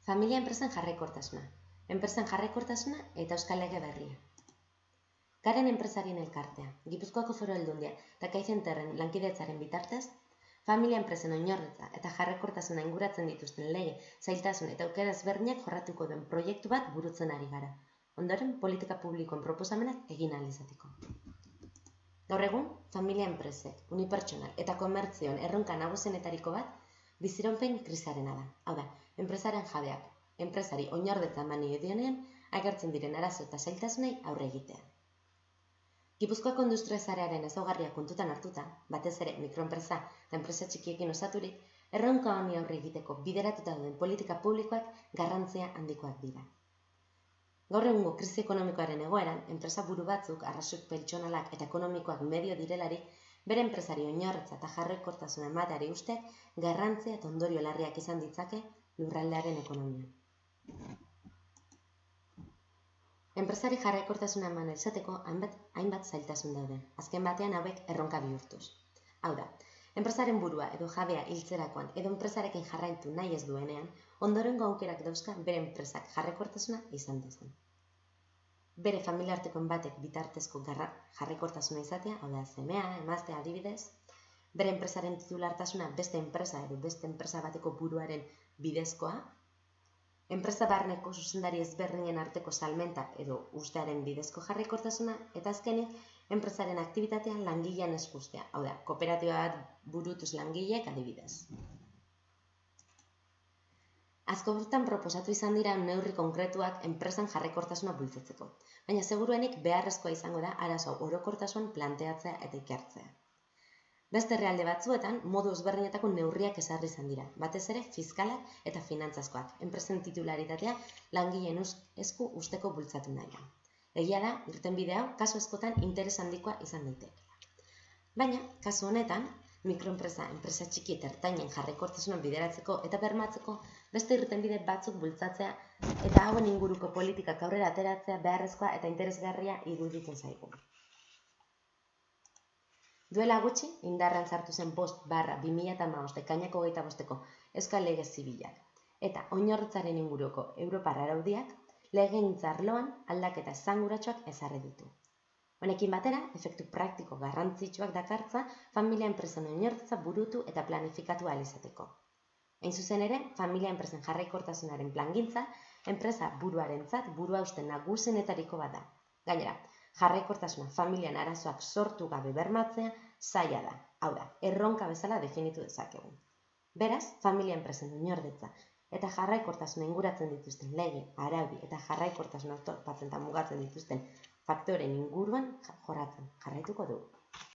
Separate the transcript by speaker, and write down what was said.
Speaker 1: Familia enpresen jarraikortasuna. Enpresen jarraikortasuna eta euskal lege berria. Garen enpresarien elkartea, Gipuzkoako Foru Aldundia eta CaixaInterren lankidetzaren bitartez, familia enpresen oinordetza eta jarraikortasuna inguratzen dituzten lege, zailtasun eta aukera ezberdinak jorratuko duen proiektu bat burutzen ari gara. Ondoren, politika publikoen proposamenak egin ahal izateko. Gaur egun, familia enpresek, unipertsonal eta komertzioen erronka nagusienetariko bat biziraupen krisarena da. Hau da, enpresaren jabeak, enpresari oinordetza eman nahi dionean, agertzen diren arazo eta zailtasunei aurre egitea. Gipuzkoako industria sarearen ezaugarriak kontutan hartuta, batez ere mikroenpresa eta enpresa txikiekin osaturik, erronka honi aurre egiteko bideratuta duen politika publikoak garrantzia handikoak dira. Gaur egungo krisi ekonomikoaren egoeran, enpresa buru batzuk, arrazoi pertsonalak eta ekonomikoak medio direlarik, bere enpresari oinordetza eta jarraikortasuna emateari usteak garrantzia eta ondorio larriak izan ditzake lurraldearen ekonomian. Enpresari jarraikortasuna eman izateko hainbat zailtasun daude, azken batean hauek erronka bihurtuz. Hau da, enpresaren burua edo jabea hiltzerakoan edo enpresarekin jarraitu nahi ez duenean, ondorengo aukerak dauzka bere enpresak jarraikortasuna izan dezen. Bere familiartekoen batek bitartezko jarraikortasuna izatea, hau da, semea, emaztea adibidez, bere enpresaren titulartasuna beste enpresa edo beste enpresa bateko buruaren bidezkoa, enpresa barneko zuzendari ezberdinen arteko salmenta edo ustearen bidezko jarraikortasuna, eta azkenik, enpresaren aktibitatean langilean eskustea, hau da, kooperatiba bat burutuz langileek adibidez. Askotan proposatu izan dira neurri konkretuak enpresan jarraikortasuna bultzatzeko, baina seguruenik beharrezkoa izango da arazo orokortasuan planteatzea eta ikertzea. Beste herrialde batzuetan modu ezberdinetako neurriak ezarri izan dira, batez ere fiskalak eta finantzazkoak, enpresen titularitatea langileen esku usteko bultzatu nahian. Egia da, irtenbide hau kasu askotan interes handikoa izan daiteke. Baina, kasu honetan, mikroenpresa, enpresa txiki eta ertainen jarraikortasuna bideratzeko eta bermatzeko beste irtenbide batzuk bultzatzea eta hauen inguruko politikak aurrera ateratzea beharrezkoa eta interesgarria iruditzen zaigu. Duela gutxi, indarrean sartu zen 5/2015 ekainako 25-ko Euskal Lege Zibilak eta oinordetzaaren inguruko Europar araudiak legegintza arloan aldaketa esanguratsuak ezarri ditu. Honekin batera, efektu praktiko garrantzitsuak dakartza familia enpresen oinordetza burutu eta planifikatu ahal izateko. Hain zuzen ere, familia enpresen jarraikortasunaren plangintza, enpresa buruarentzat buruhauste nagusienetariko bat da. Gainera, jarraikortasuna familian arazoak sortu gabe bermatzea zaila da, hau da, erronka bezala definitu dezakegu. Beraz, familia enpresen oinordetza eta jarraikortasuna inguratzen dituzten lege, araudi eta jarraikortasuna oztopatzen eta mugatzen dituzten faktoren inguruan jorratzen jarraituko dugu.